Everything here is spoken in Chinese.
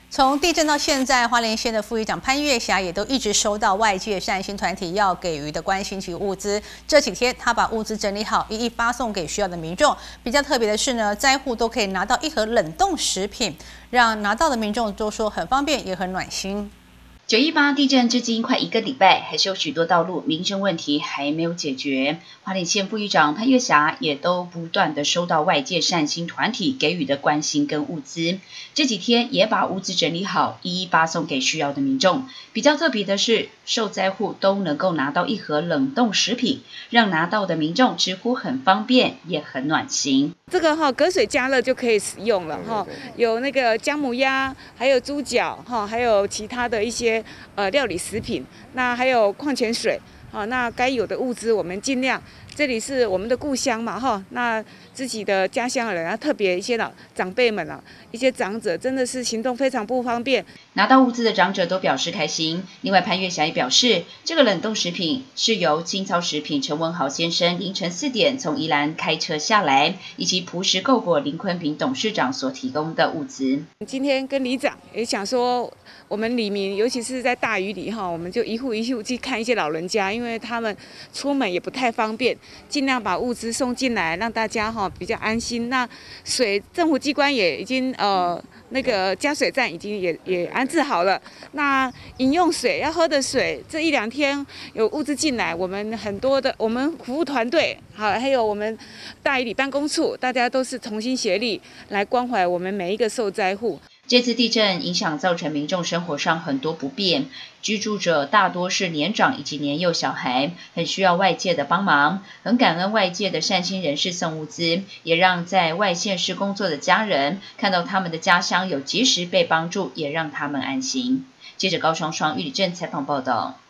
从地震到现在，花莲县的副议长潘月霞也都一直收到外界善心团体要给予的关心及物资。这几天，他把物资整理好，一一发送给需要的民众。比较特别的是呢，灾户都可以拿到一盒冷冻食品，让拿到的民众都说很方便，也很暖心。 918地震至今快1个礼拜，还是有许多道路民生问题还没有解决。花莲县副议长潘月霞也都不断的收到外界善心团体给予的关心跟物资，这几天也把物资整理好，一一发送给需要的民众。比较特别的是，受灾户都能够拿到一盒冷冻食品，让拿到的民众直呼很方便，也很暖心。 这个隔水加热就可以使用了有那个姜母鸭，还有猪脚还有其他的一些料理食品，那还有矿泉水那该有的物资我们尽量。这里是我们的故乡嘛那自己的家乡的人特别一些长辈们一些长者真的是行动非常不方便。 拿到物资的长者都表示开心。另外，潘月霞也表示，这个冷冻食品是由青草食品陈文豪先生凌晨4点从宜兰开车下来，以及璞石购果林坤平董事长所提供的物资。 今天跟里长也想说，我们里民尤其是在大雨里我们就一户一户去看一些老人家，因为他们出门也不太方便，尽量把物资送进来，让大家比较安心。那水政府机关也已经那个加水站已经也安置好了。那饮用水要喝的水，这1、2天有物资进来，我们很多的我们服务团队还有我们大雨里办公处，大家都是同心协力来关怀我们每一个受灾户。 这次地震影响造成民众生活上很多不便，居住者大多是年长以及年幼小孩，很需要外界的帮忙。很感恩外界的善心人士送物资，也让在外县市工作的家人看到他们的家乡有及时被帮助，也让他们安心。记者高双双、玉里镇采访报道。